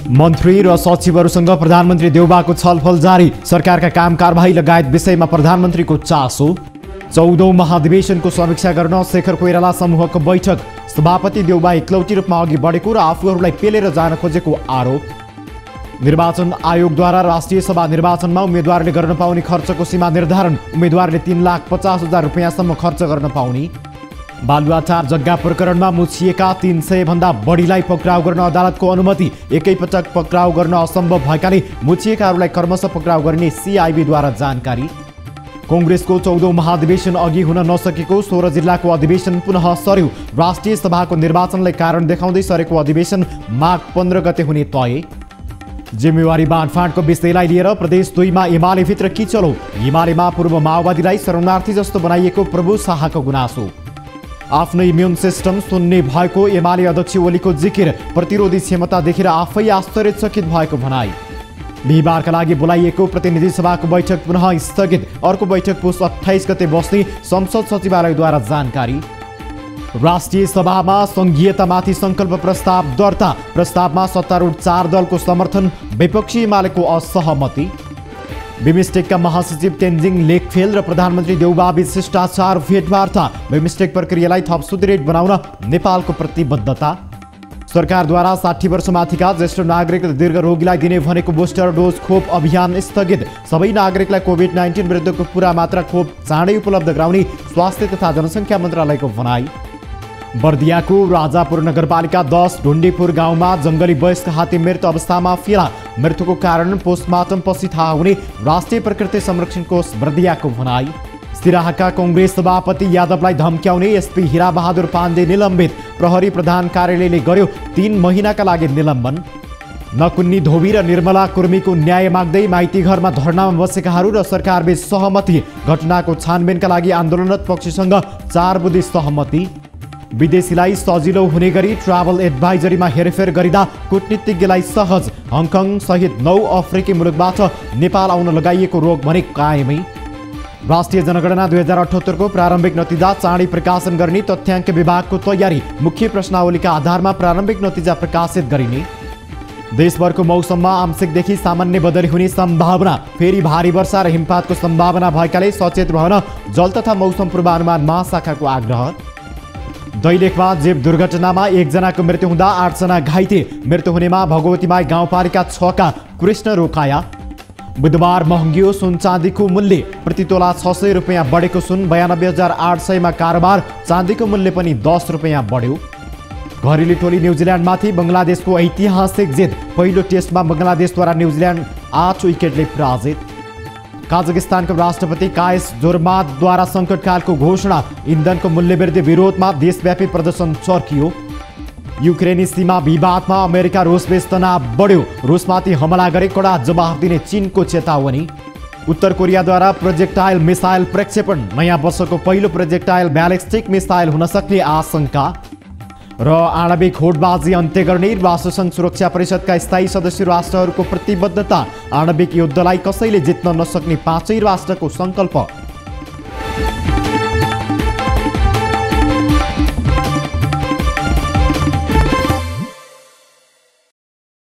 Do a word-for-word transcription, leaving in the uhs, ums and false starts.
मन्त्री र सचिवहरूसँग प्रधानमन्त्री देउबाको छलफल जारी। सरकारका काम कारबाही लगायत विषयमा प्रधानमन्त्रीको चासो। चौधौं महाधिवेशनको समीक्षा गर्न शेखर कोइराला समूहको बैठक। सभापति देउबा एकलौटी रूपमा अघि बढेको र आफूहरूलाई पेलेर जान खोजेको आरोप। निर्वाचन आयोगद्वारा राष्ट्रिय सभा निर्वाचनमा उम्मेद्वारले गर्न पाउने खर्चको सीमा निर्धारण। उम्मेद्वारले तीन लाख पचास हजार रुपियाँसम्म खर्च गर्न पाउने। बालुवाटार जग्गा प्रकरणमा मुछिएका तीन सय भन्दा बढीलाई पक्राउ गर्न अदालतको अनुमति। एकैपटक पक्राउ गर्न असम्भव भएकाले मुछिएकाहरूलाई क्रमशः पक्राउ गर्ने सिआइबीद्वारा जानकारी। कांग्रेसको चौधौं महाधिवेशन अघि हुन नसकेको सोह्र जिल्लाको अधिवेशन पुनः सर्यो। राष्ट्रिय सभाको निर्वाचनलाई कारण देखाउँदै सरेको अधिवेशन माघ पन्ध्र गते हुने तय। जिम्मेवारी बाँडफाँडको विषयलाई लिएर प्रदेश दुईमा एमाले भित्र किचलो। एमालेमा पूर्व माओवादीलाई शरणार्थी जस्तो बनाइएको प्रभु शाहको गुनासो। आफ्नो इम्युन सिस्टम सुन्ने भएको एमाले अध्यक्ष ओलीको जिकिर। प्रतिरोधी क्षमता देखेर आफै आश्चर्यचकित भएको भनाई। बिहिबारका लागि बोलाइएको प्रतिनिधि सभाको बैठक पुनः स्थगित। अर्को बैठक पुस अठाइस गते बस्ने संसद सचिवालयद्वारा जानकारी। राष्ट्रिय सभामा संघीयतामाथि संकल्प प्रस्ताव दर्ता। प्रस्तावमा सत्तारूढ चार दलको समर्थन, विपक्षी एमालेको असहमति। बिमस्टेकका महासचिव तेन्जिङ लेकफेल र प्रधानमन्त्री देउबाबीच शिष्टाचार भेटवार्ता। बिमस्टेक प्रक्रियालाई थप सुदृढ बनाउन नेपालको प्रतिबद्धता। सरकारद्वारा साठी वर्षमाथिका ज्येष्ठ नागरिक र दीर्घ रोगीलाई दिने भनेको बुस्टर डोज खोप अभियान स्थगित। सबै नागरिकलाई कोभिड नाइन्टिन विरुद्धको पूरा मात्रा खोप चाँडै उपलब्ध गराउने स्वास्थ्य तथा जनसङ्ख्या मन्त्रालयको भनाई। बर्दियाको राजापुर नगरपालिका दस ढुण्डीपुर गाउँमा जङ्गली वयस्क हात्ती मृत अवस्थामा फेला। मृत्युको कारण पोस्टमार्टम पछि थाहा हुने राष्ट्रिय प्रकृति संरक्षण कोष बर्दियाको भनाई। सिराहाका कांग्रेस सभापति यादवलाई धम्क्याउने एसपी हिरा बहादुर पाण्डे निलम्बित। प्रहरी प्रधान कार्यालयले गर्यो तीन महिनाका लागि निलम्बन। नकुन्नी धोबी र निर्मला कुर्मीको न्याय माग्दै माइती घरमा धरनामा बसेकाहरू र सरकारबीच सहमति। घटनाको छानबिनका लागि आन्दोलनरत पक्षसँग चार बुँदे सहमति। विदेशीलाई सजिलो हुने गरी ट्राभल एडभाइजरीमा हेरफेर गरिँदा कूटनीतिज्ञलाई सहज। हङकङ सहित नौ अफ्रिकी मुलुकबाट नेपाल आउन लगाइएको रोक भने कायमै। राष्ट्रिय जनगणना दुई हजार अठहत्तरको प्रारम्भिक नतिजा चाँडै प्रकाशन गर्ने तथ्याङ्क विभागको तयारी। मुख्य प्रश्नावलीका आधारमा प्रारम्भिक नतिजा प्रकाशित गरिने। देशभरको मौसममा आंशिकदेखि सामान्य बदली हुने सम्भावना। फेरि भारी वर्षा र हिमपातको सम्भावना भएकाले सचेत रहन जल तथा मौसम पूर्वानुमान महाशाखाको आग्रह। दैलेखमा जीव दुर्घटनामा एकजनाको मृत्यु हुँदा आठजना घाइते। मृत्यु हुनेमा भगवतीमाई गाउँपालिका छका कृष्ण रोकाया। बुधबार महँगियो सुन चाँदीको मूल्य। प्रति तोला छ सय रुपियाँ बढेको सुन बयानब्बे हजार आठ सयमा कारोबार। चाँदीको मूल्य पनि दस रुपियाँ बढ्यो। घरेलु टोली न्युजिल्यान्डमाथि बङ्गलादेशको ऐतिहासिक जित। पहिलो टेस्टमा बङ्गलादेशद्वारा न्युजिल्यान्ड आठ विकेटले पराजित। काजाकिस्तानको राष्ट्रपति कायस जोरमातद्वारा सङ्कटकालको घोषणा। इन्धनको मूल्यवृद्धि विरोधमा देशव्यापी प्रदर्शन चर्कियो। युक्रेनी सीमा विवादमा अमेरिका रुसबीच तनाव बढ्यो। रुसमाथि हमला गरे कडा जवाफ दिने चीनको चेतावनी। उत्तर कोरियाद्वारा प्रोजेक्टाइल मिसाइल प्रक्षेपण। नयाँ वर्षको पहिलो प्रोजेक्टाइल ब्यालिस्टिक मिसाइल हुन सक्ने आशंका। र आणविक होडबाजी अन्त्य गर्ने राष्ट्रसङ्घ सुरक्षा परिषदका स्थायी सदस्य राष्ट्रहरूको प्रतिबद्धता। आणविक युद्धलाई कसैले जित्न नसक्ने पाँचै राष्ट्रको सङ्कल्प।